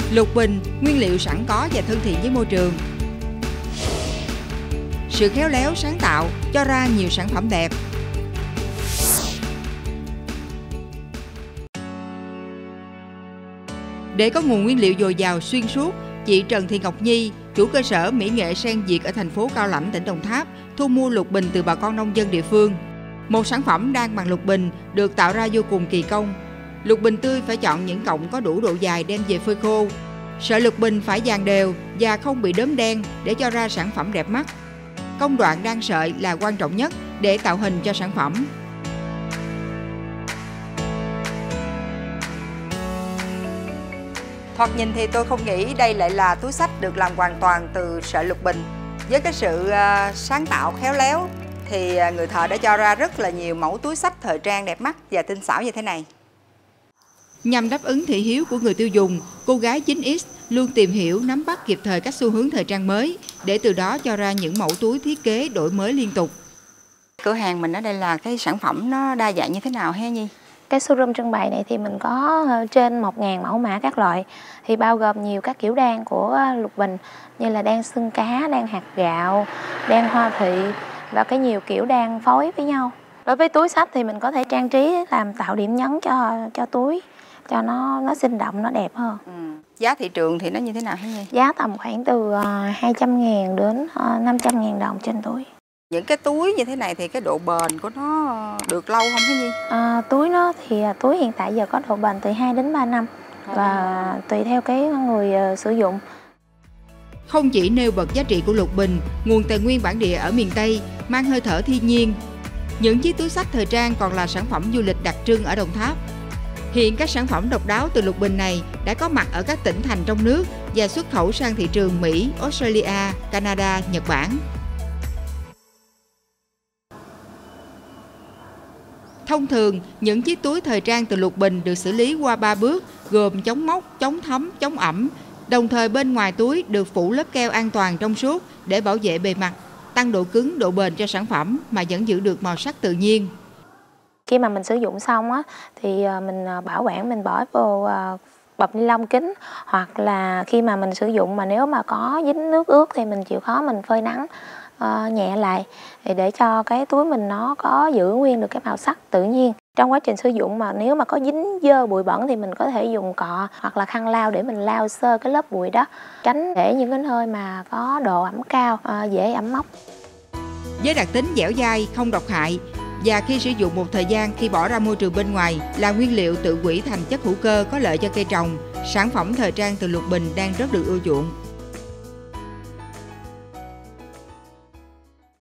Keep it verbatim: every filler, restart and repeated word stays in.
Lục bình, nguyên liệu sẵn có và thân thiện với môi trường. Sự khéo léo sáng tạo cho ra nhiều sản phẩm đẹp. Để có nguồn nguyên liệu dồi dào xuyên suốt, chị Trần Thị Ngọc Nhi, chủ cơ sở mỹ nghệ Sen Việt ở thành phố Cao Lãnh, tỉnh Đồng Tháp, thu mua lục bình từ bà con nông dân địa phương. Một sản phẩm đan bằng lục bình được tạo ra vô cùng kỳ công. Lục bình tươi phải chọn những cọng có đủ độ dài đem về phơi khô. Sợi lục bình phải dàn đều và không bị đốm đen để cho ra sản phẩm đẹp mắt. Công đoạn đan sợi là quan trọng nhất để tạo hình cho sản phẩm. Thoạt nhìn thì tôi không nghĩ đây lại là túi xách được làm hoàn toàn từ sợi lục bình. Với cái sự uh, sáng tạo khéo léo thì người thợ đã cho ra rất là nhiều mẫu túi xách thời trang đẹp mắt và tinh xảo như thế này. Nhằm đáp ứng thị hiếu của người tiêu dùng, cô gái chín X luôn tìm hiểu, nắm bắt kịp thời các xu hướng thời trang mới để từ đó cho ra những mẫu túi thiết kế đổi mới liên tục. Cửa hàng mình ở đây là cái sản phẩm nó đa dạng như thế nào hả Nhi? Cái showroom trưng bày này thì mình có trên một nghìn mẫu mã các loại, thì bao gồm nhiều các kiểu đan của lục bình như là đan xương cá, đan hạt gạo, đan hoa thị và cái nhiều kiểu đan phối với nhau. Đối với túi xách thì mình có thể trang trí làm tạo điểm nhấn cho cho túi, cho nó nó sinh động, nó đẹp hơn. Ừ. Giá thị trường thì nó như thế nào hả Nhi? Giá tầm khoảng từ hai trăm ngàn đến năm trăm ngàn đồng trên túi. Những cái túi như thế này thì cái độ bền của nó được lâu không hả Nhi? À, túi nó thì túi hiện tại giờ có độ bền từ hai đến ba năm và tùy theo cái người uh, sử dụng. Không chỉ nêu bật giá trị của lục bình, nguồn tài nguyên bản địa ở miền Tây mang hơi thở thiên nhiên, những chiếc túi xách thời trang còn là sản phẩm du lịch đặc trưng ở Đồng Tháp. Hiện các sản phẩm độc đáo từ lục bình này đã có mặt ở các tỉnh thành trong nước và xuất khẩu sang thị trường Mỹ, Australia, Canada, Nhật Bản. Thông thường, những chiếc túi thời trang từ lục bình được xử lý qua ba bước gồm chống mốc, chống thấm, chống ẩm. Đồng thời bên ngoài túi được phủ lớp keo an toàn trong suốt để bảo vệ bề mặt, tăng độ cứng, độ bền cho sản phẩm mà vẫn giữ được màu sắc tự nhiên. Khi mà mình sử dụng xong á, thì mình bảo quản, mình bỏ vô bọc ni lông kín, hoặc là khi mà mình sử dụng mà nếu mà có dính nước ướt thì mình chịu khó mình phơi nắng uh, nhẹ lại để cho cái túi mình nó có giữ nguyên được cái màu sắc tự nhiên. Trong quá trình sử dụng mà nếu mà có dính dơ bụi bẩn thì mình có thể dùng cọ hoặc là khăn lau để mình lau sơ cái lớp bụi đó, tránh để những cái nơi mà có độ ẩm cao uh, dễ ẩm mốc. Với đặc tính dẻo dai, không độc hại và khi sử dụng một thời gian khi bỏ ra môi trường bên ngoài là nguyên liệu tự hủy thành chất hữu cơ có lợi cho cây trồng, sản phẩm thời trang từ lục bình đang rất được ưa chuộng.